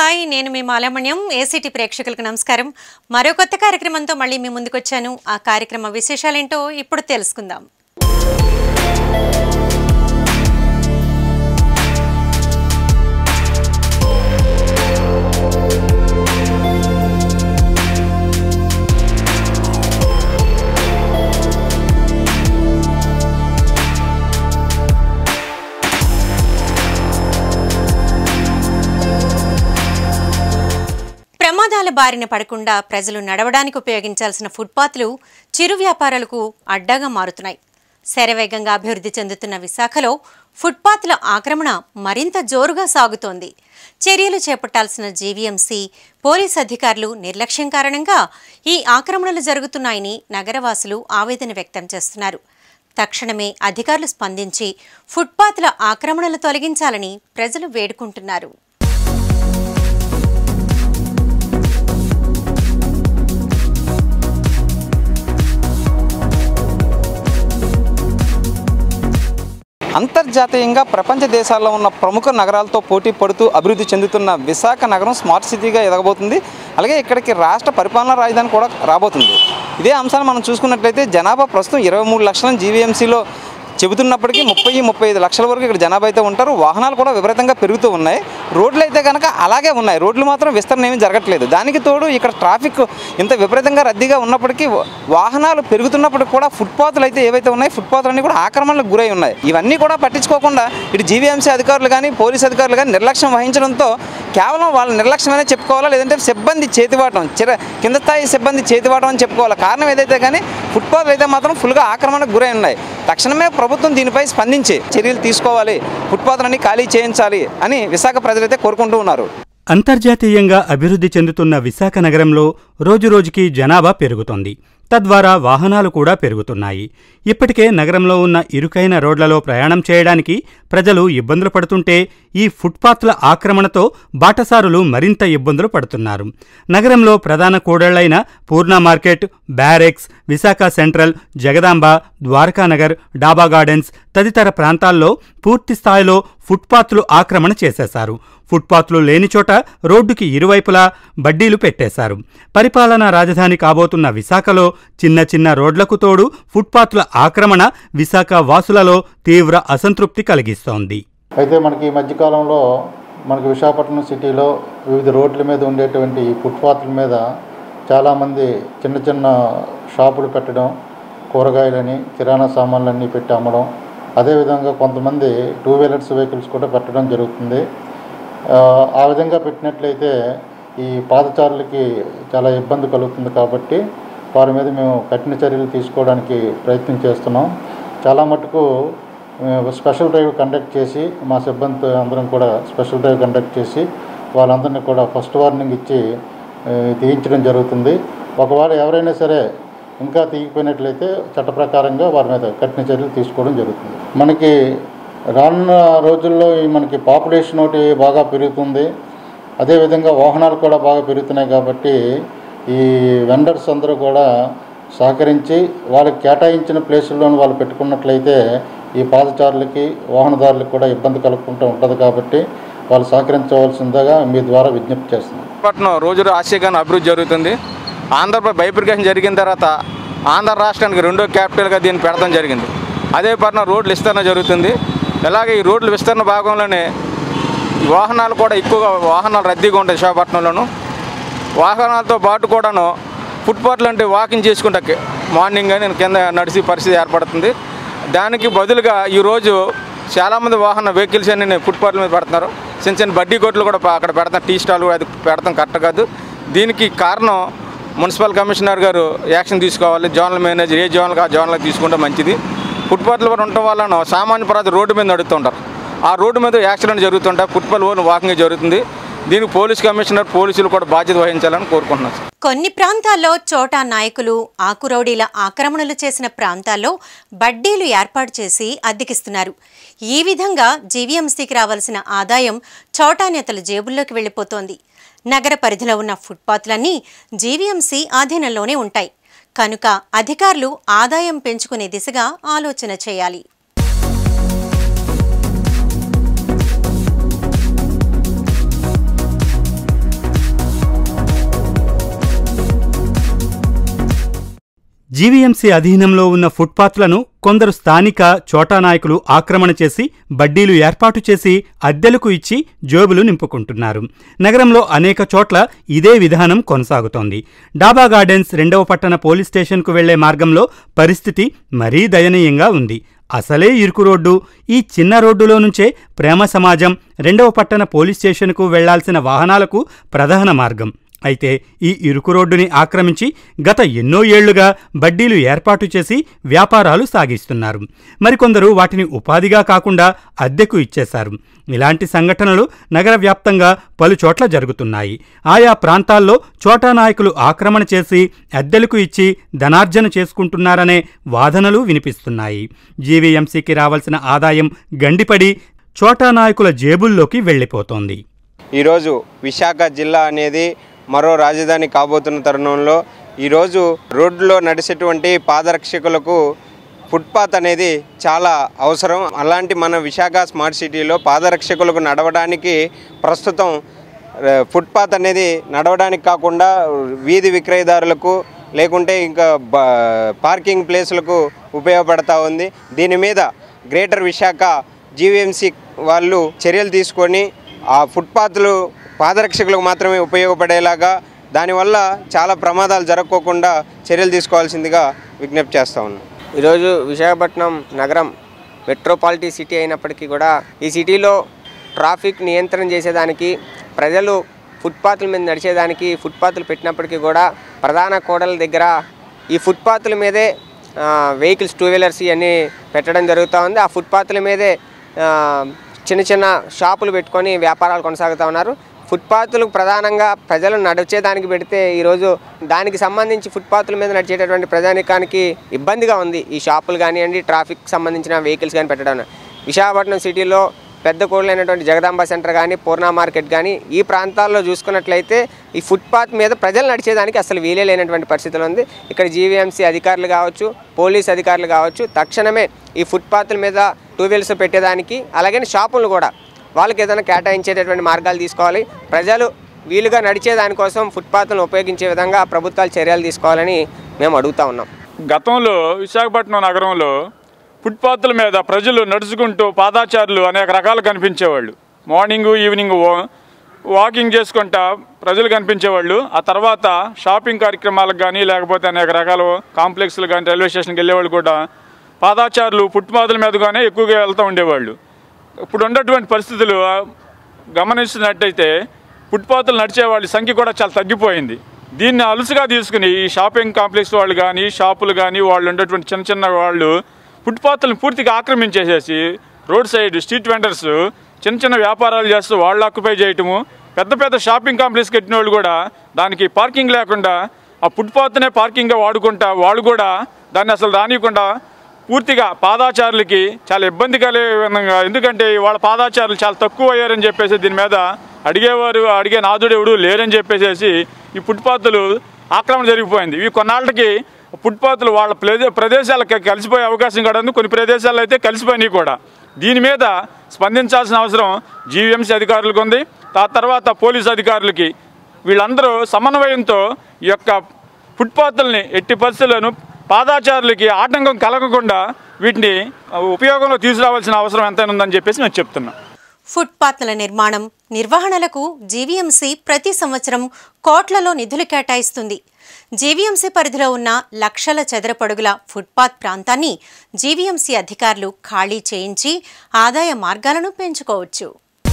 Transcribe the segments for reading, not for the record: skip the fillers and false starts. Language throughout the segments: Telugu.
హాయ్ నేను మీ మాలామణ్యం ఏసీటీ ప్రేక్షకులకు నమస్కారం. మరో కొత్త కార్యక్రమంతో మళ్ళీ మీ ముందుకు వచ్చాను. ఆ కార్యక్రమ విశేషాలేంటో ఇప్పుడు తెలుసుకుందాం. ప్రమాదాల బారిన పడకుండా ప్రజలు నడవడానికి ఉపయోగించాల్సిన ఫుట్పాత్లు చిరు వ్యాపారాలకు అడ్డాగా మారుతున్నాయి. శరవేగంగా అభివృద్ధి చెందుతున్న విశాఖలో ఫుట్పాత్ల ఆక్రమణ మరింత జోరుగా సాగుతోంది. చర్యలు చేపట్టాల్సిన జీవీఎంసీ, పోలీస్ అధికారులు నిర్లక్ష్యం కారణంగా ఈ ఆక్రమణలు జరుగుతున్నాయని నగరవాసులు ఆవేదన వ్యక్తం చేస్తున్నారు. తక్షణమే అధికారులు స్పందించి ఫుట్పాత్ల ఆక్రమణలు తొలగించాలని ప్రజలు వేడుకుంటున్నారు. అంతర్జాతీయంగా ప్రపంచ దేశాల్లో ఉన్న ప్రముఖ నగరాలతో పోటీ పడుతూ అభివృద్ధి చెందుతున్న విశాఖ నగరం స్మార్ట్ సిటీగా ఎదగబోతుంది. అలాగే ఇక్కడికి రాష్ట్ర పరిపాలనా రాజధాని కూడా రాబోతుంది. ఇదే అంశాన్ని మనం చూసుకున్నట్లయితే జనాభా ప్రస్తుతం 23 లక్షల జీవీఎంసీలో చెబుతున్నప్పటికీ 30-35 లక్షల వరకు ఇక్కడ జనాభా అయితే ఉంటారు. వాహనాలు కూడా విపరీతంగా పెరుగుతూ ఉన్నాయి. రోడ్లు అయితే కనుక అలాగే ఉన్నాయి. రోడ్లు మాత్రం విస్తరణ ఏమీ జరగట్లేదు. దానికి తోడు ఇక్కడ ట్రాఫిక్ ఇంత విపరీతంగా రద్దీగా ఉన్నప్పటికీ వాహనాలు పెరుగుతున్నప్పటికీ కూడా ఫుట్పాత్లు అయితే ఏవైతే ఉన్నాయి ఫుట్పాత్లన్నీ కూడా ఆక్రమణలకు గురై ఉన్నాయి. ఇవన్నీ కూడా పట్టించుకోకుండా ఇటు జీవీఎంసీ అధికారులు కానీ పోలీసు అధికారులు కానీ నిర్లక్ష్యం వహించడంతో కేవలం వాళ్ళ నిర్లక్ష్యమనే చెప్పుకోవాలా, లేదంటే సిబ్బంది చేతివాటం కింద స్థాయి సిబ్బంది చేతివాటం అని చెప్పుకోవాలి. కారణం ఏదైతే కానీ ఫుట్పాత్లు అయితే మాత్రం ఫుల్గా ఆక్రమణకు గురై ఉన్నాయి. తక్షణమే ప్రభుత్వం దీనిపై స్పందించి చర్యలు తీసుకోవాలి, ఫుట్పాత్లని ఖాళీ చేయించాలి అని విశాఖ ప్రజలైతే కోరుకుంటూ ఉన్నారు. అంతర్జాతీయంగా అభివృద్ధి చెందుతున్న విశాఖ నగరంలో రోజురోజుకి జనాభా పెరుగుతోంది. తద్వారా వాహనాలు కూడా పెరుగుతున్నాయి. ఇప్పటికే నగరంలో ఉన్న ఇరుకైన రోడ్లలో ప్రయాణం చేయడానికి ప్రజలు ఇబ్బందులు పడుతుంటే ఈ ఫుట్పాత్ల ఆక్రమణతో బాటసారులు మరింత ఇబ్బందులు పడుతున్నారు. నగరంలో ప్రధాన కూడళ్లైన Purna market, barracks, Visakha central, Jagadamba, Dwarakanagar, Daba gardens తదితర ప్రాంతాల్లో పూర్తి స్థాయిలో ఫుట్పాత్లు ఆక్రమణ చేసేశారు. ఫుట్పాత్లు లేని చోట రోడ్డుకి ఇరువైపులా బడ్డీలు పెట్టేశారు. పరిపాలనా రాజధాని కాబోతున్న విశాఖలో చిన్న చిన్న రోడ్లకు తోడు ఫుట్పాత్ల ఆక్రమణ విశాఖ వాసులలో తీవ్ర అసంతృప్తి కలిగిస్తోంది. అయితే మనకి ఈ మధ్యకాలంలో మనకి విశాఖపట్నం సిటీలో వివిధ రోడ్ల మీద ఉండేటువంటి ఫుట్పాత్ల మీద చాలామంది చిన్న చిన్న షాపులు పెట్టడం, కూరగాయలని, కిరాణా సామాన్లన్నీ పెట్టి అమ్మడం, అదేవిధంగా కొంతమంది 2 వీలర్స్ వెహికల్స్ కూడా పెట్టడం జరుగుతుంది. ఆ విధంగా పెట్టినట్లయితే ఈ పాదచారులకి చాలా ఇబ్బంది కలుగుతుంది. కాబట్టి వారి మీద మేము కఠిన చర్యలు తీసుకోవడానికి ప్రయత్నం చేస్తున్నాం. చాలా మటుకు స్పెషల్ డ్రైవ్ కండక్ట్ చేసి మా సిబ్బందితో అందరం కూడా స్పెషల్ డ్రైవ్ కండక్ట్ చేసి వాళ్ళందరినీ కూడా ఫస్ట్ వార్నింగ్ ఇచ్చి తీయించడం జరుగుతుంది. ఒకవేళ ఎవరైనా సరే ఇంకా తీయకపోయినట్లయితే చట్ట ప్రకారంగా వారి మీద కఠిన చర్యలు తీసుకోవడం జరుగుతుంది. మనకి రానున్న రోజుల్లో మనకి పాపులేషన్ ఒకటి బాగా పెరుగుతుంది. అదేవిధంగా వాహనాలు కూడా బాగా పెరుగుతున్నాయి. కాబట్టి ఈ వెండర్స్ అందరూ కూడా సహకరించి వాళ్ళకి కేటాయించిన ప్లేసుల్లోని వాళ్ళు పెట్టుకున్నట్లయితే ఈ పాదచారులకి, వాహనదారులకు కూడా ఇబ్బంది కలుగుకుంటూ ఉంటుంది. కాబట్టి వాళ్ళు సహకరించవలసిందిగా మీ ద్వారా విజ్ఞప్తి చేస్తున్నాం. పట్నం రోజు ఆశయంగా అభివృద్ధి జరుగుతుంది. ఆంధ్రప్రదేశ్ బైఫర్కేషన్ జరిగిన తర్వాత ఆంధ్ర రాష్ట్రానికి 2వ క్యాపిటల్గా దీన్ని పెడతాం జరిగింది. అదే పట్నం రోడ్లు విస్తరణ జరుగుతుంది. అలాగే ఈ రోడ్ల విస్తరణ భాగంలోనే వాహనాలు కూడా ఎక్కువగా వాహనాలు రద్దీగా ఉంటాయి. విశాఖపట్నంలోనూ వాహనాలతో పాటు కూడాను ఫుట్పాత్లు అంటే వాకింగ్ చేసుకుంటా మార్నింగ్ కానీ కింద నడిచి పరిస్థితి ఏర్పడుతుంది. దానికి బదులుగా ఈరోజు చాలామంది వెహికల్స్ అన్ని ఫుట్పాత్ల మీద పెడుతున్నారు. చిన్న చిన్న బడ్డీ కొట్లు కూడా అక్కడ పెడతాం, టీ స్టాల్ అది పెడతాం కరెక్ట్ కాదు. దీనికి కారణం మున్సిపల్ కమిషనర్ గారు యాక్షన్ తీసుకోవాలి. జోనల్ మేనేజర్ ఏ జోనల్కి ఆ జోనల్కి తీసుకుంటే మంచిది. ఫుట్పాత్లు కూడా ఉండటం వలన సామాన్య ప్రజలు రోడ్డు మీద నడుస్తుంటారు. ఆ రోడ్డు మీద యాక్సిడెంట్ జరుగుతుంటాయి. ఫుట్పాత్ ఓన్ వాకింగ్ జరుగుతుంది. దీనికి పోలీస్ కమిషనర్, పోలీసులు కూడా బాధ్యత వహించాలని కోరుకుంటున్నాను. కొన్ని ప్రాంతాల్లో చోటా నాయకులు ఆకురౌడీల ఆక్రమణలు చేసిన ప్రాంతాల్లో బడ్డీలు ఏర్పాటు చేసి అద్దెకిస్తున్నారు. ఈ విధంగా జీవీఎంసీకి రావాల్సిన ఆదాయం చోటా నేతల జేబుల్లోకి వెళ్లిపోతోంది. నగర పరిధిలో ఉన్న ఫుట్పాత్లన్నీ జీవీఎంసీ ఆధీనంలోనే ఉంటాయి. కనుక అధికారులు ఆదాయం పెంచుకునే దిశగా ఆలోచన చేయాలి. జీవీఎంసీ అధీనంలో ఉన్న ఫుట్పాత్లను కొందరు స్థానిక చోటా నాయకులు ఆక్రమణ చేసి బడ్డీలు ఏర్పాటు చేసి అద్దెలకు ఇచ్చి జోబులు నింపుకుంటున్నారు. నగరంలో అనేక చోట్ల ఇదే విధానం కొనసాగుతోంది. డాబా గార్డెన్స్ 2వ పట్టణ పోలీస్ స్టేషన్కు వెళ్లే మార్గంలో పరిస్థితి మరీ దయనీయంగా ఉంది. అసలే ఇరుకు రోడ్డు. ఈ చిన్న రోడ్డులో నుంచే ప్రేమ సమాజం 2వ పట్టణ పోలీస్ స్టేషన్కు వెళ్లాల్సిన వాహనాలకు ప్రధాన మార్గం. అయితే ఈ ఇరుకు రోడ్డుని ఆక్రమించి గత ఎన్నో ఏళ్లుగా బడ్డీలు ఏర్పాటు చేసి వ్యాపారాలు సాగిస్తున్నారు. మరికొందరు వాటిని ఉపాధిగా కాకుండా అద్దెకు ఇచ్చేశారు. ఇలాంటి సంఘటనలు నగర వ్యాప్తంగా పలుచోట్ల జరుగుతున్నాయి. ఆయా ప్రాంతాల్లో చోటా నాయకులు ఆక్రమణ చేసి అద్దెలకు ఇచ్చి ధనార్జన చేసుకుంటున్నారనే వాదనలు వినిపిస్తున్నాయి. జీవీఎంసీకి రావాల్సిన ఆదాయం గండిపడి చోటా నాయకుల జేబుల్లోకి వెళ్లిపోతోంది. ఈరోజు విశాఖ జిల్లా అనేది మరో రాజధాని కాబోతున్న తరుణంలో ఈరోజు రోడ్లో నడిచేటువంటి పాదరక్షకులకు ఫుట్పాత్ అనేది చాలా అవసరం. అలాంటి మన విశాఖ స్మార్ట్ సిటీలో పాదరక్షకులకు నడవడానికి ప్రస్తుతం ఫుట్పాత్ అనేది నడవడానికి కాకుండా వీధి విక్రయదారులకు లేకుంటే ఇంకా పార్కింగ్ ప్లేసులకు ఉపయోగపడతా ఉంది. దీని మీద గ్రేటర్ విశాఖ జీవీఎంసీ వాళ్ళు చర్యలు తీసుకొని ఆ ఫుట్పాత్లు పాదరక్షకులకు మాత్రమే ఉపయోగపడేలాగా, దానివల్ల చాలా ప్రమాదాలు జరగకోకుండా చర్యలు తీసుకోవాల్సిందిగా విజ్ఞప్తి చేస్తా ఉన్నాం. ఈరోజు విశాఖపట్నం నగరం మెట్రోపాలిటన్ సిటీ అయినప్పటికీ కూడా ఈ సిటీలో ట్రాఫిక్ నియంత్రణ చేసేదానికి, ప్రజలు ఫుట్పాత్ల మీద నడిచేదానికి ఫుట్పాత్లు పెట్టినప్పటికీ కూడా ప్రధాన కూడల దగ్గర ఈ ఫుట్పాత్ల మీదే వెహికల్స్ 2 వీలర్స్ ఇవన్నీ పెట్టడం జరుగుతూ ఉంది. ఆ ఫుట్పాత్ల మీదే చిన్న చిన్న షాపులు పెట్టుకొని వ్యాపారాలు కొనసాగుతూ ఉన్నారు. ఫుట్పాత్లు ప్రధానంగా ప్రజలు నడిచేదానికి పెడితే ఈరోజు దానికి సంబంధించి ఫుట్పాత్ల మీద నడిచేటటువంటి ప్రజానికానికి ఇబ్బందిగా ఉంది. ఈ షాపులు కానివ్వండి, ట్రాఫిక్ సంబంధించిన వెహికల్స్ కానీ పెట్టడం. విశాఖపట్నం సిటీలో పెద్ద కూడలైనటువంటి జగదాంబ సెంటర్ కానీ, పూర్ణ మార్కెట్ కానీ ఈ ప్రాంతాల్లో చూసుకున్నట్లయితే ఈ ఫుట్పాత్ మీద ప్రజలు నడిచేదానికి అసలు వీలే లేనటువంటి పరిస్థితులు ఉంది. ఇక్కడ జీవీఎంసీ అధికారులు కావచ్చు, పోలీస్ అధికారులు కావచ్చు, తక్షణమే ఈ ఫుట్పాత్ల మీద 2 వీలర్స్ పెట్టేదానికి, అలాగే షాపులు కూడా వాళ్ళకి ఏదైనా కేటాయించేటటువంటి మార్గాలు తీసుకోవాలి. ప్రజలు వీలుగా నడిచేదానికోసం ఫుట్పాత్లను ఉపయోగించే విధంగా ప్రభుత్వాలు చర్యలు తీసుకోవాలని మేము అడుగుతా ఉన్నాం. గతంలో విశాఖపట్నం నగరంలో ఫుట్పాత్ల మీద ప్రజలు నడుచుకుంటూ పాదాచారులు అనేక రకాలు కనిపించేవాళ్ళు. మార్నింగ్ ఈవినింగ్ వాకింగ్ చేసుకుంటా ప్రజలు కనిపించేవాళ్ళు. ఆ తర్వాత షాపింగ్ కార్యక్రమాలకు కానీ లేకపోతే అనేక రకాల కాంప్లెక్స్లు కానీ రైల్వే స్టేషన్కి వెళ్ళేవాళ్ళు కూడా పాదాచారులు ఫుట్పాత్ల మీదగానే ఎక్కువగా వెళ్తూ ఉండేవాళ్ళు. ఇప్పుడు ఉన్నటువంటి పరిస్థితులు గమనించినట్టయితే ఫుట్పాత్లు నడిచేవాళ్ళ సంఖ్య కూడా చాలా తగ్గిపోయింది. దీన్ని అలుసుగా తీసుకుని ఈ షాపింగ్ కాంప్లెక్స్ వాళ్ళు కానీ, షాపులు కానీ, వాళ్ళు ఉండేటువంటి చిన్న చిన్న వాళ్ళు ఫుట్పాత్లను పూర్తిగా ఆక్రమించేసేసి రోడ్ సైడ్ స్ట్రీట్ వెండర్స్ చిన్న చిన్న వ్యాపారాలు చేస్తూ వాళ్ళు ఆక్యుపై చేయటము, పెద్ద పెద్ద షాపింగ్ కాంప్లెక్స్ కట్టిన వాళ్ళు కూడా దానికి పార్కింగ్ లేకుండా ఆ ఫుట్పాత్నే పార్కింగ్గా వాడుకుంటా వాళ్ళు కూడా దాన్ని అసలు రానియకుండా పూర్తిగా పాదాచారులకి చాలా ఇబ్బంది కలిగే విధంగా, ఎందుకంటే వాళ్ళ పాదాచారులు చాలా తక్కువ అయ్యారని చెప్పేసి దీని మీద అడిగే నాదుడు ఎవడు లేరని చెప్పేసి ఈ ఫుట్పాత్లు ఆక్రమణ జరిగిపోయింది. ఇవి కొన్నాళ్ళకి ఫుట్పాత్లు వాళ్ళ ప్రదేశాలకు కలిసిపోయే అవకాశం కూడా ఉంది. కొన్ని ప్రదేశాల్లో అయితే కలిసిపోయినాయి కూడా. దీని మీద స్పందించాల్సిన అవసరం జీవీఎంసీ అధికారులకు ఉంది. ఆ తర్వాత పోలీసు అధికారులకి, వీళ్ళందరూ సమన్వయంతో ఈ యొక్క ఫుట్పాత్లని ఎట్టి పరిస్థితులను పాదాచారులకి ఆటంకం కలగకుండా వీటిని ఉపయోగంలో తీసుకురావాల్సిన అవసరం ఎంతైనా ఉందని చెప్పేసి నేను చెప్తున్నాను. ఫుట్పాత్ల నిర్మాణం, నిర్వహణలకు జీవీఎంసీ ప్రతి సంవత్సరం కోట్లలో నిధులు కేటాయిస్తుంది. జీవీఎంసీ పరిధిలో ఉన్న లక్షల చదరపడుగుల ఫుట్పాత్ ప్రాంతాన్ని జీవీఎంసీ అధికారులు ఖాళీ చేయించి ఆదాయ మార్గాలను పెంచుకోవచ్చు.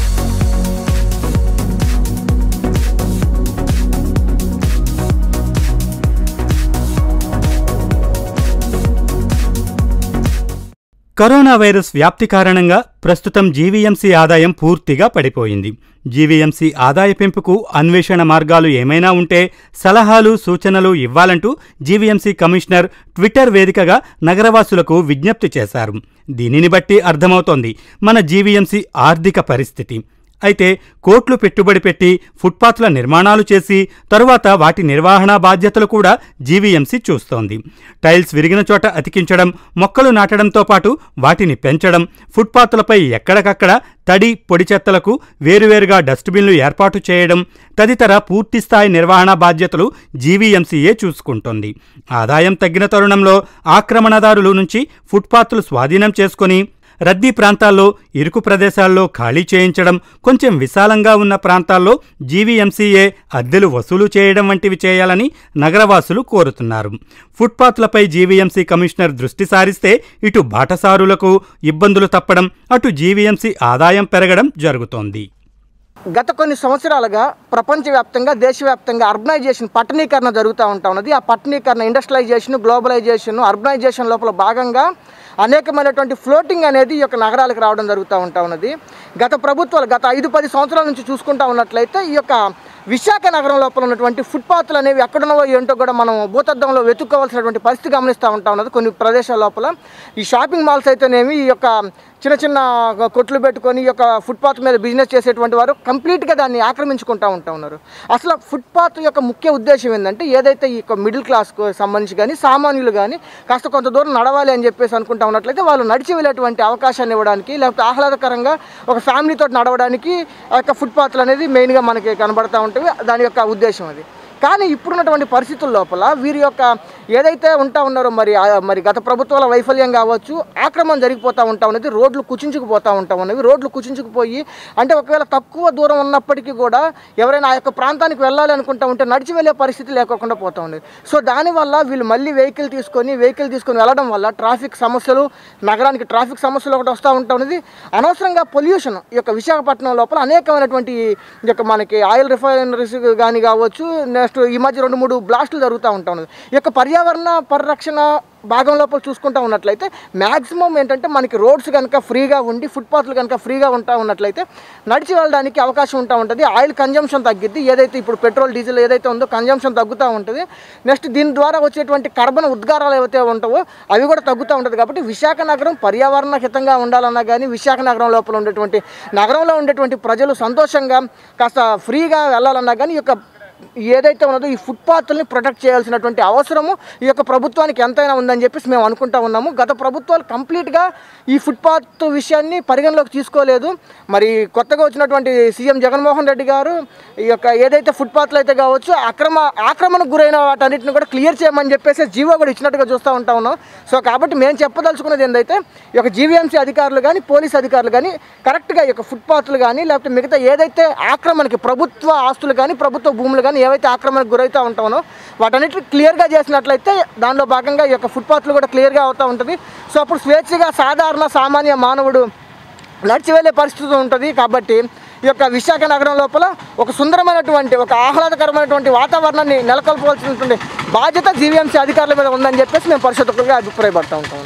కరోనా వైరస్ వ్యాప్తి కారణంగా ప్రస్తుతం జీవీఎంసీ ఆదాయం పూర్తిగా పడిపోయింది. జీవీఎంసీ ఆదాయ పెంపుకు అన్వేషణ మార్గాలు ఏమైనా ఉంటే సలహాలు, సూచనలు ఇవ్వాలంటూ జీవీఎంసీ కమిషనర్ ట్విట్టర్ వేదికగా నగరవాసులకు విజ్ఞప్తి చేశారు. దీనిని బట్టి అర్థమవుతోంది మన జీవీఎంసీ ఆర్థిక పరిస్థితి. అయితే కోట్లు పెట్టుబడి పెట్టి ఫుట్పాత్ల నిర్మాణాలు చేసి తరువాత వాటి నిర్వహణ బాధ్యతలు కూడా జీవీఎంసీ చూస్తోంది. టైల్స్ విరిగిన చోట అతికించడం, మొక్కలు నాటడంతో పాటు వాటిని పెంచడం, ఫుట్పాత్లపై ఎక్కడికక్కడ తడి పొడి చెత్తలకు వేరువేరుగా డస్ట్బిన్లు ఏర్పాటు చేయడం తదితర పూర్తిస్థాయి నిర్వహణ బాధ్యతలు జీవీఎంసీయే చూసుకుంటోంది. ఆదాయం తగ్గిన తరుణంలో ఆక్రమణదారుల నుంచి ఫుట్పాత్లు స్వాధీనం చేసుకుని రద్దీ ప్రాంతాల్లో, ఇరుకు ప్రదేశాల్లో ఖాళీ చేయించడం, కొంచెం విశాలంగా ఉన్న ప్రాంతాల్లో జీవీఎంసీయే అద్దెలు వసూలు చేయడం వంటివి చేయాలని నగరవాసులు కోరుతున్నారు. ఫుట్పాత్లపై జీవీఎంసీ కమిషనర్ దృష్టి సారిస్తే ఇటు బాటసారులకు ఇబ్బందులు తప్పడం, అటు జీవీఎంసీ ఆదాయం పెరగడం జరుగుతోంది. గత కొన్ని సంవత్సరాలుగా ప్రపంచవ్యాప్తంగా, దేశవ్యాప్తంగా అర్బనైజేషన్, పట్టణీకరణ జరుగుతూ ఉన్నది. ఆ పట్టణీకరణ, ఇండస్ట్రియలైజేషన్, గ్లోబలైజేషన్, అర్బనైజేషన్ లోపల భాగంగా అనేకమైనటువంటి ఫ్లోటింగ్ అనేది ఈ యొక్క నగరాలకు రావడం జరుగుతూ ఉన్నది. గత ప్రభుత్వాలు గత 5-10 సంవత్సరాల నుంచి చూసుకుంటూ ఉన్నట్లయితే ఈ యొక్క విశాఖ నగరం లోపల ఉన్నటువంటి ఫుట్పాత్లు అనేవి ఎక్కడున్నవో ఏంటో కూడా మనం భూతద్దంలో వెతుక్కోవాల్సినటువంటి పరిస్థితి గమనిస్తూ ఉన్నది. కొన్ని ప్రదేశాల లోపల ఈ షాపింగ్ మాల్స్ అయితేనేమి, ఈ యొక్క చిన్న చిన్న కొట్లు పెట్టుకొని ఈ యొక్క ఫుట్పాత్ మీద బిజినెస్ చేసేటువంటి వారు కంప్లీట్గా దాన్ని ఆక్రమించుకుంటూ ఉన్నారు. అసలు ఫుట్పాత్ యొక్క ముఖ్య ఉద్దేశం ఏంటంటే, ఏదైతే ఈ యొక్క మిడిల్ క్లాస్కు సంబంధించి కానీ, సామాన్యులు కానీ కాస్త కొంత దూరం నడవాలి అని చెప్పేసి అనుకుంటా ఉన్నట్లయితే వాళ్ళు నడిచి వెళ్ళేటువంటి అవకాశాన్ని ఇవ్వడానికి, లేకపోతే ఆహ్లాదకరంగా ఒక ఫ్యామిలీతో నడవడానికి ఆ యొక్క ఫుట్పాత్లు అనేది మెయిన్గా మనకి కనబడతా ఉంటాయి. దాని యొక్క ఉద్దేశం అది. కానీ ఇప్పుడున్నటువంటి పరిస్థితుల లోపల వీరి యొక్క ఏదైతే ఉంటా ఉన్నారో మరి గత ప్రభుత్వాల వైఫల్యం కావచ్చు, ఆక్రమణ జరిగిపోతూ ఉన్నది. రోడ్లు కుచించుకుపోతూ ఉన్నవి. రోడ్లు కుచించుకుపోయి అంటే ఒకవేళ తక్కువ దూరం ఉన్నప్పటికీ కూడా ఎవరైనా ఆ యొక్క ప్రాంతానికి వెళ్ళాలి అనుకుంటా ఉంటే నడిచి వెళ్ళే పరిస్థితి లేకుండా పోతూ ఉంది. సో దానివల్ల వీళ్ళు మళ్ళీ వెహికల్ తీసుకొని వెళ్ళడం వల్ల ట్రాఫిక్ సమస్యలు, నగరానికి ట్రాఫిక్ సమస్యలు ఒకటి వస్తూ ఉన్నది. అనవసరంగా పొల్యూషన్ ఈ యొక్క విశాఖపట్నం లోపల అనేకమైనటువంటి ఈ యొక్క మనకి ఆయిల్ రిఫైనరీస్ కానీ కావచ్చు, ఈ మధ్య 2-3 బ్లాస్టులు జరుగుతూ ఉన్నది. ఈ యొక్క పర్యావరణ పరిరక్షణ భాగం లోపల చూసుకుంటూ ఉన్నట్లయితే మ్యాక్సిమం ఏంటంటే మనకి రోడ్స్ కనుక ఫ్రీగా ఉండి, ఫుట్పాత్లు కనుక ఫ్రీగా ఉన్నట్లయితే నడిచి వెళ్ళడానికి అవకాశం ఉంటుంది. ఆయిల్ కన్జంప్షన్ తగ్గిద్ది. ఏదైతే ఇప్పుడు పెట్రోల్, డీజిల్ ఏదైతే ఉందో కన్జంప్షన్ తగ్గుతూ ఉంటుంది. నెక్స్ట్ దీని ద్వారా వచ్చేటువంటి కార్బన్ ఉద్గారాలు ఏవైతే ఉంటావో అవి కూడా తగ్గుతూ ఉంటుంది. కాబట్టి విశాఖ నగరం పర్యావరణ హితంగా ఉండాలన్నా కానీ, విశాఖ నగరం లోపల ఉండేటువంటి నగరంలో ఉండేటువంటి ప్రజలు సంతోషంగా కాస్త ఫ్రీగా వెళ్ళాలన్నా కానీ ఈ యొక్క ఏదైతే ఉన్నదో ఈ ఫుట్పాత్లని ప్రొటెక్ట్ చేయాల్సినటువంటి అవసరము ఈ యొక్క ప్రభుత్వానికి ఎంతైనా ఉందని చెప్పేసి మేము అనుకుంటా ఉన్నాము. గత ప్రభుత్వాలు కంప్లీట్గా ఈ ఫుట్పాత్ విషయాన్ని పరిగణలోకి తీసుకోలేదు. మరి కొత్తగా వచ్చినటువంటి సీఎం జగన్మోహన్ రెడ్డి గారు ఈ యొక్క ఏదైతే ఫుట్పాత్లు అయితే కావచ్చు ఆక్రమణకు గురైన వాటన్నిటిని కూడా క్లియర్ చేయమని చెప్పేసి జీవో కూడా ఇచ్చినట్టుగా చూస్తూ ఉన్నాం. సో కాబట్టి మేము చెప్పదలుచుకున్నది ఏంటంటే ఈ యొక్క జీవీఎంసీ అధికారులు కానీ, పోలీస్ అధికారులు కానీ కరెక్ట్గా ఈ యొక్క ఫుట్పాత్లు కానీ, లేకపోతే మిగతా ఏదైతే ఆక్రమణకి ప్రభుత్వ ఆస్తులు కానీ, ప్రభుత్వ భూములు కానీ ఏవైతే ఆక్రమణకు గురవుతూ ఉంటామో వాటన్నిటిని క్లియర్గా చేసినట్లయితే దానిలో భాగంగా ఈ యొక్క ఫుట్పాత్లు కూడా క్లియర్గా అవుతూ ఉంటుంది. సో అప్పుడు స్వేచ్ఛగా సాధారణ సామాన్య మానవుడు నడిచి వెళ్ళే పరిస్థితి ఉంటుంది. కాబట్టి ఈ యొక్క విశాఖ నగరం లోపల ఒక సుందరమైనటువంటి, ఒక ఆహ్లాదకరమైనటువంటి వాతావరణాన్ని నెలకొల్పవలసినటువంటి బాధ్యత జీవీఎంసీ అధికారుల మీద ఉందని చెప్పేసి మేము పరిశోధకులుగా అభిప్రాయపడుతూ ఉంటాము.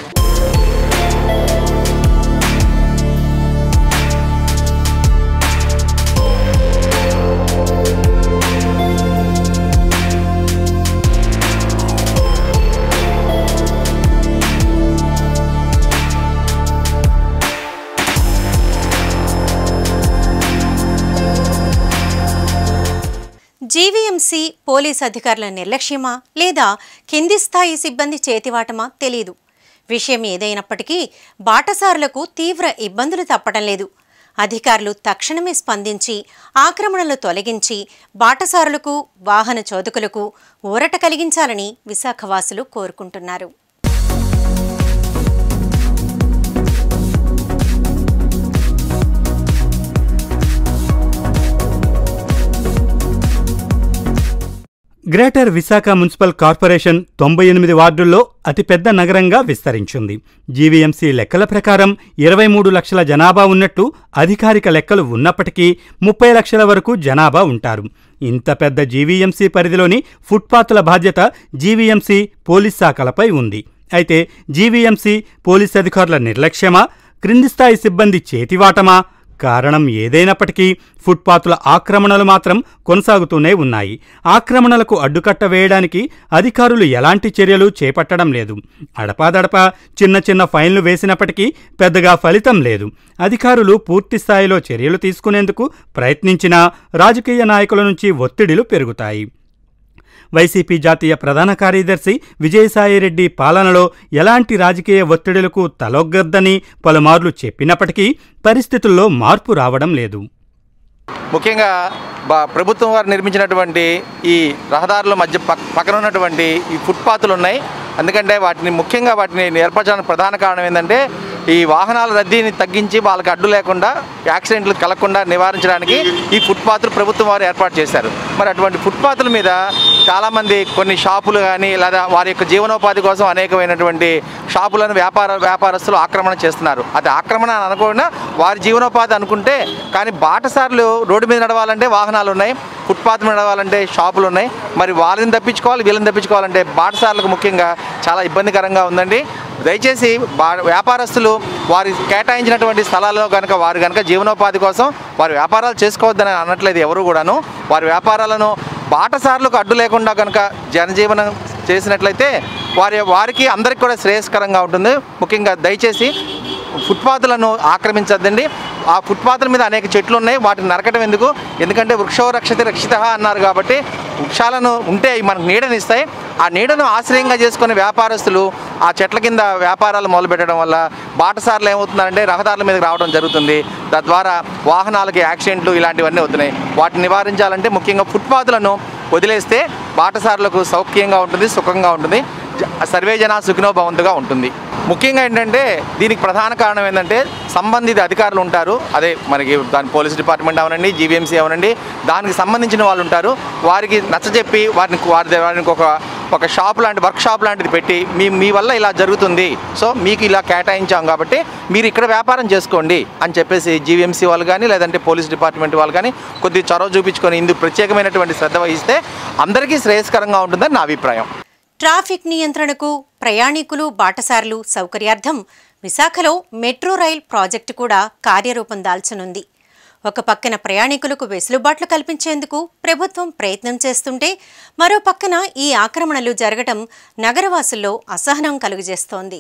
జీవీఎంసీ పోలీస్ అధికారుల నిర్లక్ష్యమా లేదా కింది స్థాయి సిబ్బంది చేతివాటమా తెలియదు. విషయం ఏదైనప్పటికీ బాటసారులకు తీవ్ర ఇబ్బందులు తప్పడం లేదు. అధికారులు తక్షణమే స్పందించి ఆక్రమణలు తొలగించి బాటసారులకు, వాహన చోదకులకు ఊరట కలిగించాలని విశాఖవాసులు కోరుకుంటున్నారు. గ్రేటర్ విశాఖ మున్సిపల్ కార్పొరేషన్ 98 వార్డుల్లో అతిపెద్ద నగరంగా విస్తరించింది. జీవీఎంసీ లెక్కల ప్రకారం 23 లక్షల జనాభా ఉన్నట్టు అధికారిక లెక్కలు ఉన్నప్పటికీ 30 లక్షల వరకు జనాభా ఉంటారు. ఇంత పెద్ద జీవీఎంసీ పరిధిలోని ఫుట్పాత్ల బాధ్యత జీవీఎంసీ పోలీస్ శాఖలపై ఉంది. అయితే జీవీఎంసీ పోలీస్ అధికారుల నిర్లక్ష్యమా, క్రింది స్థాయి సిబ్బంది చేతివాటమా, కారణం ఏదైనప్పటికీ ఫుట్పాత్ల ఆక్రమణలు మాత్రం కొనసాగుతూనే ఉన్నాయి. ఆక్రమణలకు అడ్డుకట్ట వేయడానికి అధికారులు ఎలాంటి చర్యలు చేపట్టడం లేదు. అడపాదడపా చిన్న చిన్న ఫైన్లు వేసినప్పటికీ పెద్దగా ఫలితం లేదు. అధికారులు పూర్తిస్థాయిలో చర్యలు తీసుకునేందుకు ప్రయత్నించినా రాజకీయ నాయకుల నుంచి ఒత్తిడిలు పెరుగుతాయి. వైసీపీ జాతీయ ప్రధాన కార్యదర్శి విజయసాయిరెడ్డి పాలనలో ఎలాంటి రాజకీయ ఒత్తిడులకు తలొగ్గొద్దని పలుమార్లు చెప్పినప్పటికీ పరిస్థితుల్లో మార్పు రావడం లేదు. ముఖ్యంగా ప్రభుత్వం వారు నిర్మించినటువంటి ఈ రహదారుల మధ్య పక్కన ఉన్నటువంటి ఈ ఫుట్పాత్లు ఉన్నాయి. ఎందుకంటే ముఖ్యంగా వాటిని ఏర్పరచడానికి ప్రధాన కారణం ఏంటంటే ఈ వాహనాల రద్దీని తగ్గించి వాళ్ళకి అడ్డు లేకుండా యాక్సిడెంట్లు కలగకుండా నివారించడానికి ఈ ఫుట్పాత్లు ప్రభుత్వం వారు ఏర్పాటు చేశారు. మరి అటువంటి ఫుట్పాత్ల మీద చాలామంది కొన్ని షాపులు కానీ లేదా వారి యొక్క జీవనోపాధి కోసం అనేకమైనటువంటి షాపులను వ్యాపారస్తులు ఆక్రమణ చేస్తున్నారు. అది ఆక్రమణ అని అనుకోకుండా వారి జీవనోపాధి అనుకుంటే, కానీ బాటసార్లు రోడ్డు మీద నడవాలంటే వాహనాలు ఉన్నాయి, ఫుట్పాత్ మీద నడవాలంటే షాపులు ఉన్నాయి. మరి వాళ్ళని తప్పించుకోవాలి, వీళ్ళని తప్పించుకోవాలంటే బాటసార్లకు ముఖ్యంగా చాలా ఇబ్బందికరంగా ఉందండి. దయచేసి వ్యాపారస్తులు వారి కేటాయించినటువంటి స్థలాల్లో వారు కనుక జీవనోపాధి కోసం వారి వ్యాపారాలు చేసుకోవద్దని అనట్లేదు ఎవరు కూడాను. వారి వ్యాపారాలను బాటసార్లకు అడ్డు లేకుండా కనుక జనజీవనం చేసినట్లయితే వారికి అందరికీ కూడా శ్రేయస్కరంగా ఉంటుంది. ముఖ్యంగా దయచేసి ఫుట్పాత్లను ఆక్రమించద్దండి. ఆ ఫుట్పాత్ల మీద అనేక చెట్లు ఉన్నాయి, వాటిని నరకడం ఎందుకు? ఎందుకంటే వృక్షో రక్షతి రక్షిత అన్నారు కాబట్టి వృక్షాలను ఉంటే మనకు నీడనిస్తాయి. ఆ నీడను ఆశ్రయంగా చేసుకునే వ్యాపారస్తులు ఆ చెట్ల కింద వ్యాపారాలు మొదలుపెట్టడం వల్ల బాటసార్లు ఏమవుతుందంటే రహదారుల మీదకి రావడం జరుగుతుంది. తద్వారా వాహనాలకి యాక్సిడెంట్లు ఇలాంటివన్నీ అవుతున్నాయి. వాటిని నివారించాలంటే ముఖ్యంగా ఫుట్పాత్లను వదిలేస్తే బాటసార్లకు సౌఖ్యంగా ఉంటుంది, సుఖంగా ఉంటుంది, సర్వే జన సుఖినో భవంతుగా ఉంటుంది. ముఖ్యంగా ఏంటంటే దీనికి ప్రధాన కారణం ఏంటంటే సంబంధిత అధికారులు ఉంటారు. అదే మనకి దాని పోలీస్ డిపార్ట్మెంట్ అవనండి, జీవీఎంసీ అవనండి, దానికి సంబంధించిన వాళ్ళు ఉంటారు. వారికి నచ్చజెప్పి వారికి ఒక షాప్ లాంటి వర్క్ షాప్ లాంటిది పెట్టి మీ వల్ల ఇలా జరుగుతుంది, సో మీకు ఇలా కేటాయించాం కాబట్టి మీరు ఇక్కడ వ్యాపారం చేసుకోండి అని చెప్పేసి జీవీఎంసీ వాళ్ళు కానీ లేదంటే పోలీస్ డిపార్ట్మెంట్ వాళ్ళు కానీ కొద్దిగా చొరవ చూపించుకొని ఇందుకు ప్రత్యేకమైనటువంటి శ్రద్ధ వహిస్తే అందరికీ శ్రేయస్కరంగా ఉంటుందని నా అభిప్రాయం. ట్రాఫిక్ నియంత్రణకు ప్రయాణికులు బాటసారులు సౌకర్యార్థం విశాఖలో మెట్రో రైల్ ప్రాజెక్టు కూడా కార్యరూపం దాల్చనుంది. ఒక పక్కన ప్రయాణికులకు వెసులుబాట్లు కల్పించేందుకు ప్రభుత్వం ప్రయత్నం చేస్తుంటే, మరో పక్కన ఈ ఆక్రమణలు జరగటం నగరవాసుల్లో అసహనం కలుగజేస్తోంది.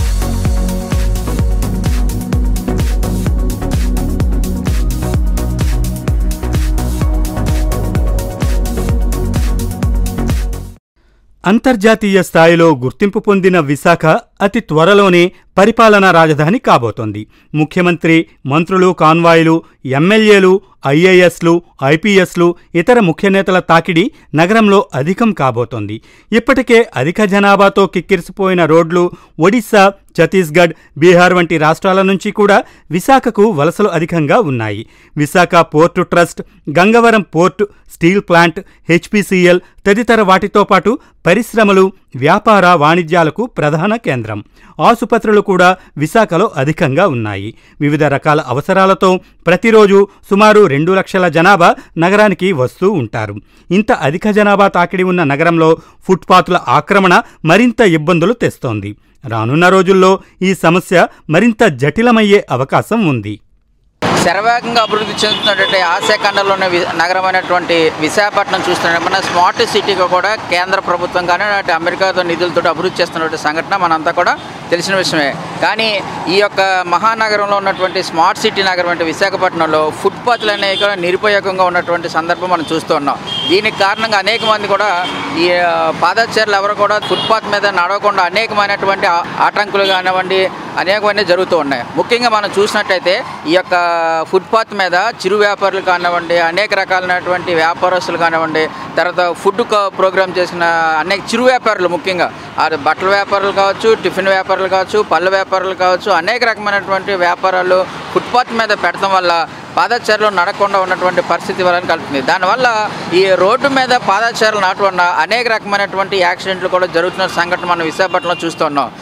అంతర్జాతీయ స్థాయిలో గుర్తింపు పొందిన విశాఖ అతి త్వరలోనే పరిపాలనా రాజధాని కాబోతోంది. ముఖ్యమంత్రి, మంత్రులు, కాన్వాయ్లు, ఎమ్మెల్యేలు, ఐఏఎస్లు, ఐపీఎస్లు, ఇతర ముఖ్య నేతల తాకిడి నగరంలో అధికం కాబోతోంది. ఇప్పటికే అధిక జనాభాతో కిక్కిరిసిపోయిన రోడ్లు ఒడిశా, ఛత్తీస్గఢ్, బీహార్ వంటి రాష్ట్రాల నుంచి కూడా విశాఖకు వలసలు అధికంగా ఉన్నాయి. Visakha port trust, Gangavaram port, steel plant, HPCL తదితర వాటితో పాటు పరిశ్రమలు, వ్యాపార వాణిజ్యాలకు ప్రధాన కేంద్రం. ఆసుపత్రులు కూడా విశాఖలో అధికంగా ఉన్నాయి. వివిధ రకాల అవసరాలతో ప్రతిరోజు సుమారు 2 లక్షల జనాభా నగరానికి వస్తూ ఉంటారు. ఇంత అధిక జనాభా తాకిడి ఉన్న నగరంలో ఫుట్పాత్ల ఆక్రమణ మరింత ఇబ్బందులు తెస్తోంది. రానున్న రోజుల్లో ఈ సమస్య మరింత జటిలమయ్యే అవకాశం ఉంది. శరవేగంగా అభివృద్ధి చెందుతున్నటువంటి ఆసియా ఖండంలోని నగరమైనటువంటి విశాఖపట్నం చూస్తున్న మన స్మార్ట్ సిటీగా కూడా కేంద్ర ప్రభుత్వం కానీ అటు అమెరికాతో నిధులతో అభివృద్ధి చేస్తున్నటువంటి సంఘటన మనంతా కూడా తెలిసిన విషయమే. కానీ ఈ యొక్క మహానగరంలో ఉన్నటువంటి స్మార్ట్ సిటీ నగరం అంటే విశాఖపట్నంలో ఫుట్పాత్లు అనేవి కూడా నిరుపయోగంగా ఉన్నటువంటి సందర్భం మనం చూస్తూ ఉన్నాం. దీనికి కారణంగా అనేక మంది కూడా ఈ పాదచారులు ఎవరు కూడా ఫుట్పాత్ మీద నడవకుండా అనేకమైనటువంటి ఆటంకులు కానివ్వండి అనేకమైనవి జరుగుతూ ఉన్నాయి. ముఖ్యంగా మనం చూసినట్టయితే ఈ యొక్క ఫుట్పాత్ మీద చిరు వ్యాపారులు కానివ్వండి, అనేక రకాలైనటువంటి వ్యాపారస్తులు కానివ్వండి, తర్వాత ఫుడ్ ప్రోగ్రామ్ చేసిన అనేక చిరు వ్యాపారులు, ముఖ్యంగా అది బట్టల వ్యాపారులు కావచ్చు, టిఫిన్ వ్యాపారులు కావచ్చు, పళ్ళ వ్యాపారులు కావచ్చు, అనేక రకమైనటువంటి వ్యాపారాలు ఫుట్పాత్ మీద పెడతాం వల్ల పాదచారులు నడకుండా ఉన్నటువంటి పరిస్థితి వల్ల కలుగుతుంది. దానివల్ల ఈ రోడ్డు మీద పాదచారులు నడవకుండా అనేక రకమైనటువంటి యాక్సిడెంట్లు కూడా జరుగుతున్న సంఘటన మనం విశాఖపట్నంలో చూస్తూ ఉన్నాం.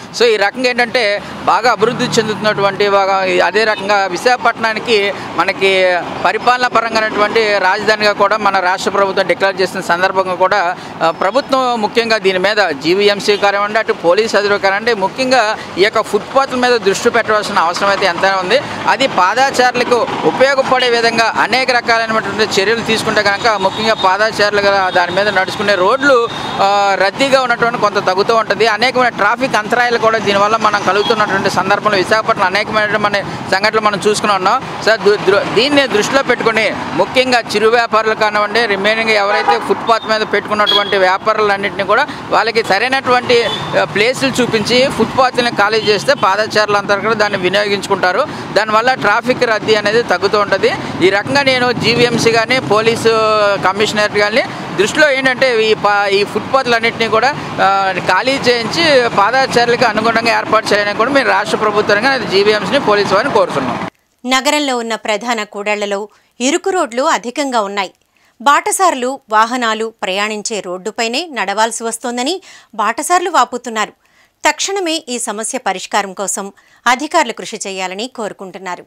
సో ఈ రకంగా ఏంటంటే బాగా అభివృద్ధి చెందుతున్నటువంటి అదే రకంగా విశాఖపట్నానికి మనకి పరిపాలనా పరంగానటువంటి రాజధానిగా కూడా మన రాష్ట్ర ప్రభుత్వం డిక్లేర్ చేసిన సందర్భంగా కూడా ప్రభుత్వం ముఖ్యంగా దీని మీద జీవీఎంసీ కానివ్వండి, అటు పోలీస్ అధికారులు కానివ్వండి, ముఖ్యంగా ఈ యొక్క ఫుట్పాత్ల మీద దృష్టి పెట్టవలసిన అవసరం అయితే ఎంతైనా ఉంది. అది పాదాచారులకు ఉపయోగపడే విధంగా అనేక రకాలైనటువంటి చర్యలు తీసుకుంటే కనుక ముఖ్యంగా పాదాచారులుగా దాని మీద నడుచుకునే రోడ్లు రద్దీగా ఉన్నటువంటి కొంత తగ్గుతూ ఉంటుంది. అనేకమైన ట్రాఫిక్ అంతరాయాలు కూడా దీనివల్ల మనం కలుగుతున్నటువంటి సందర్భంలో విశాఖపట్నం అనేకమైన సంఘటనలు మనం చూసుకుని ఉన్నాం. సార్ దీన్ని దృష్టిలో పెట్టుకుని ముఖ్యంగా చిరు వ్యాపారులు కానివ్వండి, రిమైనింగ్ ఎవరైతే ఫుట్పాత్ మీద పెట్టుకున్నటువంటి వ్యాపారులన్నింటినీ కూడా వాళ్ళకి సరైనటువంటి ప్లేసులు చూపించి ఫుట్పాత్ని ఖాళీ చేస్తే పాదచారులంతా కూడా దాన్ని వినియోగించుకుంటారు. దానివల్ల ట్రాఫిక్ రద్దీ అనేది తగ్గుతూ ఉంటుంది. ఈ రకంగా నేను జీవీఎంసీ కానీ పోలీసు కమిషనర్ కానీ దృష్టిలో ఏంటంటే ఈ ఫుట్పాత్లన్నింటినీ కూడా ఖాళీ చేయించి పాదచారులకు అనుగుణంగా ఏర్పాటు చేయాలని కూడా మేము రాష్ట్ర ప్రభుత్వంగా జీవీఎంసీని పోలీసు వారిని కోరుతున్నాం. నగరంలో ఉన్న ప్రధాన కూడళ్లలో ఇరుకు రోడ్లు అధికంగా ఉన్నాయి. బాటసారులు వాహనాలు ప్రయాణించే రోడ్డుపైనే నడవాల్సి వస్తోందని బాటసారులు వాపోతున్నారు. తక్షణమే ఈ సమస్య పరిష్కారం కోసం అధికారులు కృషి చేయాలని కోరుకుంటున్నారు.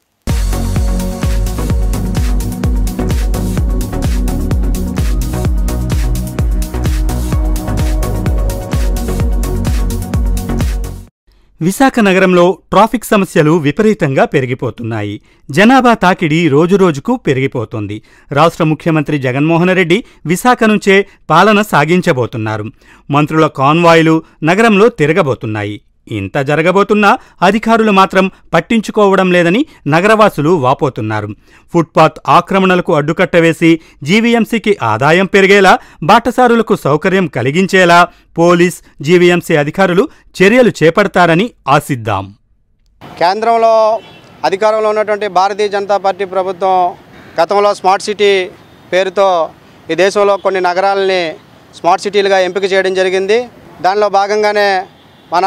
విశాఖ నగరంలో ట్రాఫిక్ సమస్యలు విపరీతంగా పెరిగిపోతున్నాయి. జనాభా తాకిడి రోజురోజుకు పెరిగిపోతోంది. రాష్ట్ర ముఖ్యమంత్రి జగన్మోహన్ రెడ్డి విశాఖ నుంచే పాలన సాగించబోతున్నారు. మంత్రుల కాన్వాయ్లు నగరంలో తిరగబోతున్నాయి. ఇంత జరగబోతున్నా అధికారులు మాత్రం పట్టించుకోవడం లేదని నగరవాసులు వాపోతున్నారు. ఫుట్పాత్ ఆక్రమణలకు అడ్డుకట్ట వేసి జీవీఎంసీకి ఆదాయం పెరిగేలా, బాటసారులకు సౌకర్యం కలిగించేలా పోలీస్, జీవీఎంసీ అధికారులు చర్యలు చేపడతారని ఆశిద్దాం. కేంద్రంలో అధికారంలో ఉన్నటువంటి భారతీయ జనతా పార్టీ ప్రభుత్వం గతంలో స్మార్ట్ సిటీ పేరుతో ఈ దేశంలో కొన్ని నగరాలని స్మార్ట్ సిటీలుగా ఎంపిక చేయడం జరిగింది. దానిలో భాగంగానే మన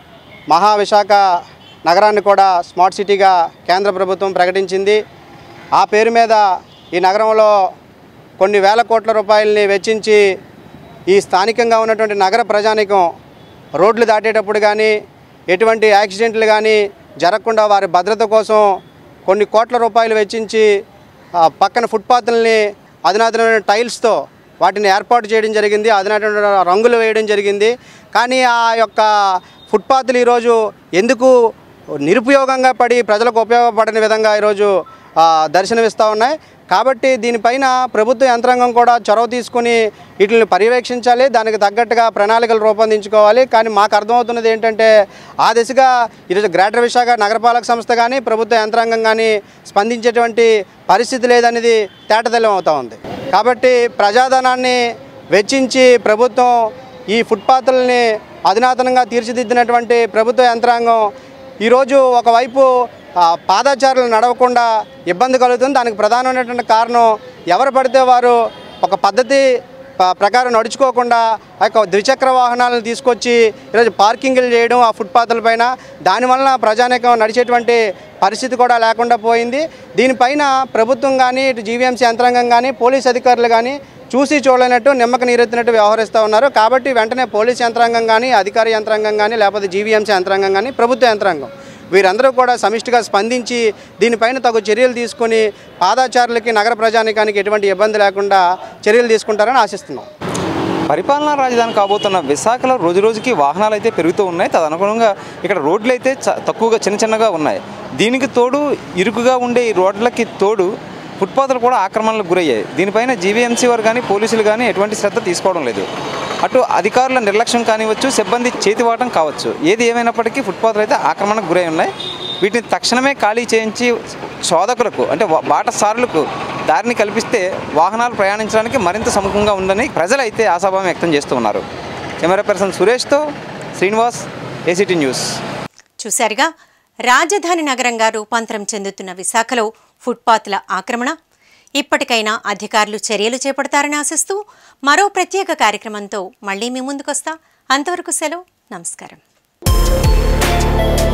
మహావిశాఖ నగరాన్ని కూడా స్మార్ట్ సిటీగా కేంద్ర ప్రభుత్వం ప్రకటించింది. ఆ పేరు మీద ఈ నగరంలో కొన్ని వేల కోట్ల రూపాయలని వెచ్చించి ఈ స్థానికంగా ఉన్నటువంటి నగర ప్రజానికం రోడ్లు దాటేటప్పుడు కానీ ఎటువంటి యాక్సిడెంట్లు కానీ జరగకుండా వారి భద్రత కోసం కొన్ని కోట్ల రూపాయలు వెచ్చించి పక్కన ఫుట్పాత్లని అధునాతనమైన టైల్స్తో వాటిని ఏర్పాటు చేయడం జరిగింది. అధునాతనమైన రంగులు వేయడం జరిగింది. కానీ ఆ యొక్క ఫుట్పాత్లు ఈరోజు ఎందుకు నిరుపయోగంగా పడి ప్రజలకు ఉపయోగపడని విధంగా ఈరోజు దర్శనమిస్తూ ఉన్నాయి. కాబట్టి దీనిపైన ప్రభుత్వ యంత్రాంగం కూడా చొరవ తీసుకుని వీటిని పర్యవేక్షించాలి. దానికి తగ్గట్టుగా ప్రణాళికలు రూపొందించుకోవాలి. కానీ మాకు అర్థమవుతున్నది ఏంటంటే ఆ దిశగా ఈరోజు గ్రేటర్ విశాఖ నగరపాలక సంస్థ కానీ ప్రభుత్వ యంత్రాంగం కానీ స్పందించేటువంటి పరిస్థితి లేదనేది తేటతెల్లం అవుతూ ఉంది. కాబట్టి ప్రజాధనాన్ని వెచ్చించి ప్రభుత్వం ఈ ఫుట్పాత్లని అధునాతనంగా తీర్చిదిద్దినటువంటి ప్రభుత్వ యంత్రాంగం ఈరోజు ఒకవైపు పాదచారులు నడవకుండా ఇబ్బంది కలుగుతుంది. దానికి ప్రధానమైనటువంటి కారణం ఎవరు పడితే వారు ఒక పద్ధతి ప్రకారం నడుచుకోకుండా ఆ యొక్క ద్విచక్ర వాహనాలను తీసుకొచ్చి ఈరోజు పార్కింగ్లు చేయడం ఆ ఫుట్పాత్ల పైన, దానివలన ప్రజానీకం నడిచేటువంటి పరిస్థితి కూడా లేకుండా పోయింది. దీనిపైన ప్రభుత్వం కానీ ఇటు జీవీఎంసీ యంత్రాంగం కానీ పోలీస్ అధికారులు కానీ చూసి చూడలేనట్టు నిమ్మక నీరెత్తినట్టు వ్యవహరిస్తూ ఉన్నారు. కాబట్టి వెంటనే పోలీస్ యంత్రాంగం కానీ అధికార యంత్రాంగం కానీ లేకపోతే జీవీఎంసీ యంత్రాంగం కానీ ప్రభుత్వ యంత్రాంగం వీరందరూ కూడా సమిష్టిగా స్పందించి దీనిపైన తగు చర్యలు తీసుకుని పాదచారులకి నగర ప్రజానికానికి ఎటువంటి ఇబ్బంది లేకుండా చర్యలు తీసుకుంటారని ఆశిస్తున్నాం. పరిపాలనా రాజధాని కాబోతున్న విశాఖలో రోజురోజుకి వాహనాలు అయితే పెరుగుతూ ఉన్నాయి. తదనుగుణంగా ఇక్కడ రోడ్లు అయితే తక్కువగా చిన్నగా ఉన్నాయి. దీనికి తోడు ఇరుకుగా ఉండే ఈ రోడ్లకి తోడు ఫుట్పాత్లు కూడా ఆక్రమణలకు గురయ్యాయి. దీనిపైన జీవీఎంసీ వారు కానీ పోలీసులు కానీ ఎటువంటి శ్రద్ధ తీసుకోవడం లేదు. అటు అధికారుల నిర్లక్ష్యం కానివచ్చు, సిబ్బంది చేతివాటం కావచ్చు. ఏది ఏమైనప్పటికీ ఫుట్పాత్లు అయితే ఆక్రమణకు గురై ఉన్నాయి. వీటిని తక్షణమే ఖాళీ చేయించి శోధకులకు అంటే బాటసారులకు దారిని కల్పిస్తే వాహనాలు ప్రయాణించడానికి మరింత సముఖంగా ఉందని ప్రజలైతే ఆశాభావం వ్యక్తం చేస్తూ ఉన్నారు. కెమెరా పర్సన్ సురేష్తో శ్రీనివాస్, ఏసీటీ న్యూస్. చూశారుగా, రాజధాని నగరంగా రూపాంతరం చెందుతున్న విశాఖలో ఫుట్పాత్ల ఆక్రమణ. ఇప్పటికైనా అధికారులు చర్యలు చేపడతారని ఆశిస్తూ మరో ప్రత్యేక కార్యక్రమంతో మళ్లీ మీ ముందుకొస్తా. అంతవరకు సెలవు. నమస్కారం.